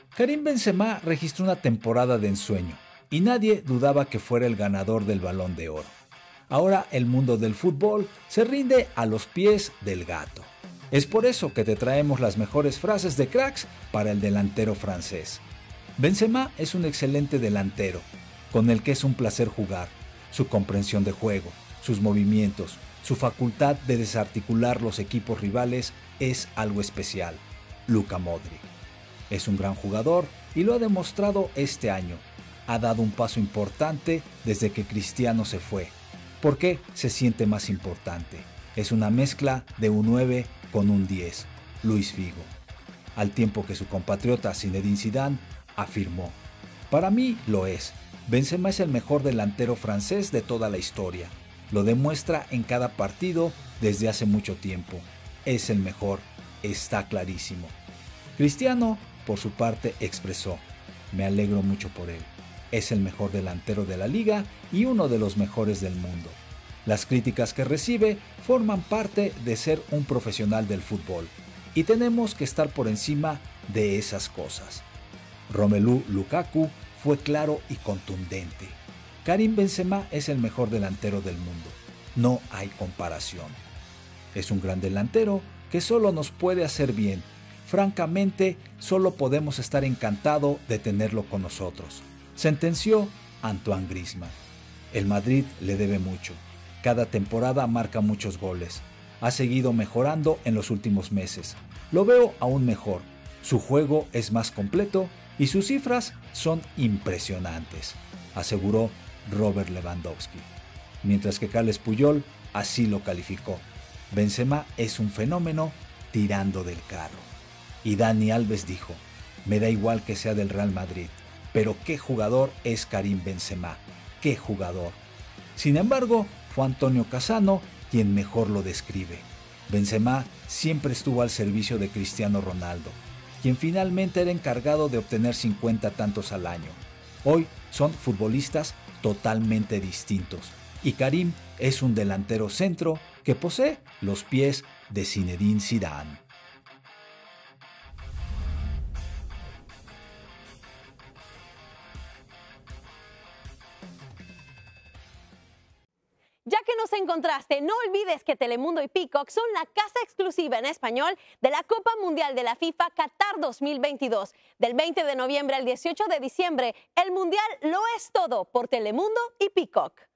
Karim Benzema registró una temporada de ensueño y nadie dudaba que fuera el ganador del Balón de Oro. Ahora el mundo del fútbol se rinde a los pies del gato. Es por eso que te traemos las mejores frases de cracks para el delantero francés. Benzema es un excelente delantero, con el que es un placer jugar. Su comprensión de juego, sus movimientos, su facultad de desarticular los equipos rivales es algo especial. Luka Modric. Es un gran jugador y lo ha demostrado este año. Ha dado un paso importante desde que Cristiano se fue. ¿Por qué se siente más importante? Es una mezcla de un 9 con un 10, Luis Figo. Al tiempo que su compatriota Zinedine Zidane afirmó: para mí lo es. Benzema es el mejor delantero francés de toda la historia. Lo demuestra en cada partido desde hace mucho tiempo. Es el mejor, está clarísimo. Cristiano, por su parte, expresó: me alegro mucho por él. Es el mejor delantero de la liga y uno de los mejores del mundo. Las críticas que recibe forman parte de ser un profesional del fútbol y tenemos que estar por encima de esas cosas. Romelu Lukaku fue claro y contundente. Karim Benzema es el mejor delantero del mundo. No hay comparación. Es un gran delantero que solo nos puede hacer bien. Francamente, solo podemos estar encantados de tenerlo con nosotros, sentenció Antoine Griezmann. El Madrid le debe mucho. Cada temporada marca muchos goles. Ha seguido mejorando en los últimos meses. Lo veo aún mejor. Su juego es más completo y sus cifras son impresionantes, aseguró Robert Lewandowski. Mientras que Carles Puyol así lo calificó: Benzema es un fenómeno tirando del carro. Y Dani Alves dijo: me da igual que sea del Real Madrid, pero qué jugador es Karim Benzema, qué jugador. Sin embargo, fue Antonio Cassano quien mejor lo describe. Benzema siempre estuvo al servicio de Cristiano Ronaldo, quien finalmente era encargado de obtener 50 tantos al año. Hoy son futbolistas totalmente distintos y Karim es un delantero centro que posee los pies de Zinedine Zidane. Ya que nos encontraste, no olvides que Telemundo y Peacock son la casa exclusiva en español de la Copa Mundial de la FIFA Qatar 2022. Del 20 de noviembre al 18 de diciembre, el Mundial lo es todo por Telemundo y Peacock.